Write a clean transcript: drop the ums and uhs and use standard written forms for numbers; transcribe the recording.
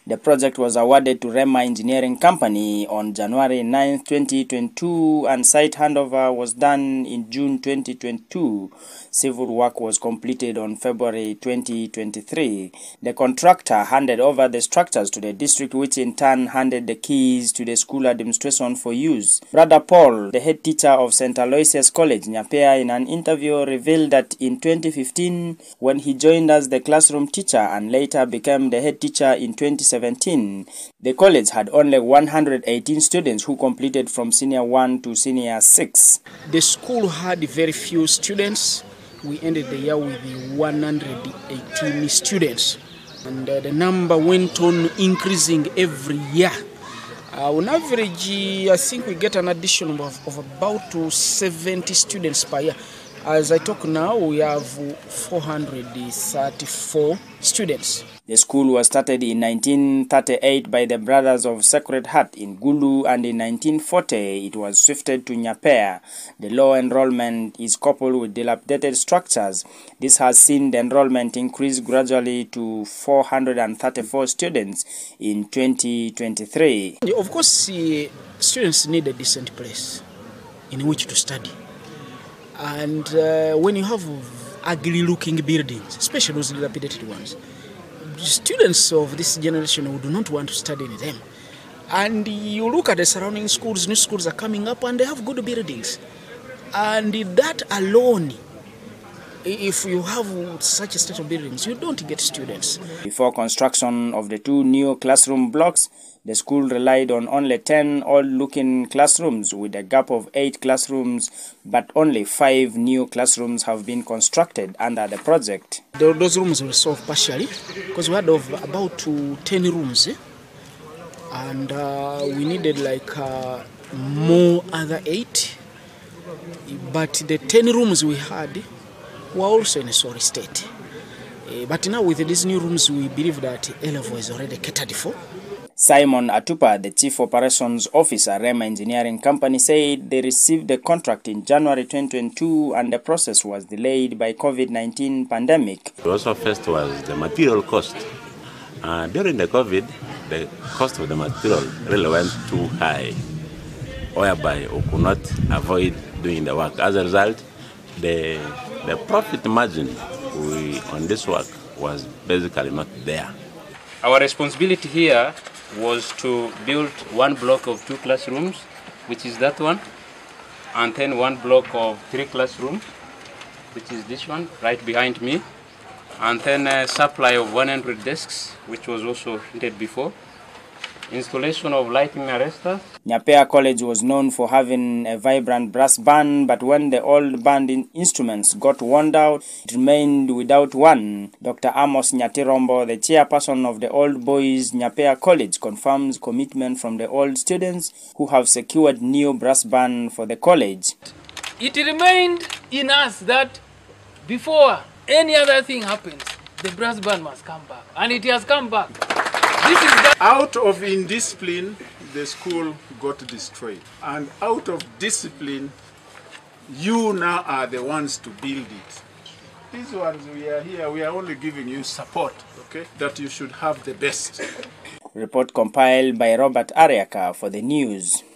The project was awarded to Rema Engineering Company on January 9, 2022, and site handover was done in June 2022. Civil work was completed on February 2023. The contractor handed over the structures to the district, which in turn handed the keys to the school administration for use. Brother Paul, the head teacher of St. Aloysius College, Nyapea, in an interview revealed that in 2015, when he joined as the classroom teacher and later became the head teacher in 2017, the college had only 118 students who completed from Senior 1 to Senior 6. The school had very few students. We ended the year with 118 students. And the number went on increasing every year. On average, I think we get an addition of about 70 students per year. As I talk now, we have 434 students. The school was started in 1938 by the Brothers of Sacred Heart in Gulu, and in 1940 it was shifted to Nyapea. The low enrollment is coupled with dilapidated structures. This has seen the enrollment increase gradually to 434 students in 2023. Of course, students need a decent place in which to study. And when you have ugly-looking buildings, especially those dilapidated ones, students of this generation would not want to study in them. And you look at the surrounding schools, new schools are coming up and they have good buildings. And that alone, if you have such a state of buildings, you don't get students. Before construction of the two new classroom blocks, the school relied on only 10 old-looking classrooms with a gap of 8 classrooms, but only 5 new classrooms have been constructed under the project. Those rooms were solved partially because we had about 10 rooms, and we needed like more other 8. But the 10 rooms we had were also in a sorry state. But now with these new rooms, we believe that A-level is already catered for. Simon Atupa, the Chief Operations Officer, Rema Engineering Company, said they received the contract in January 2022 and the process was delayed by COVID-19 pandemic. Also first was the material cost. During the COVID, the cost of the material really went too high, whereby we could not avoid doing the work. As a result, the profit margin on this work was basically not there. Our responsibility here was to build one block of 2 classrooms, which is that one, and then one block of 3 classrooms, which is this one right behind me, and then a supply of 100 desks, which was also hinted before. Installation of lighting arresters. Nyapea College was known for having a vibrant brass band, but when the old band instruments got worn out, it remained without one. Dr. Amos Nyatirombo, the chairperson of the Old Boys Nyapea College, confirms commitment from the old students who have secured new brass band for the college. It remained in us that before any other thing happens, the brass band must come back, and it has come back. Out of indiscipline, the school got destroyed. And out of discipline, you now are the ones to build it. These ones we are here, we are only giving you support, okay? That you should have the best. Report compiled by Robert Ariaka for the news.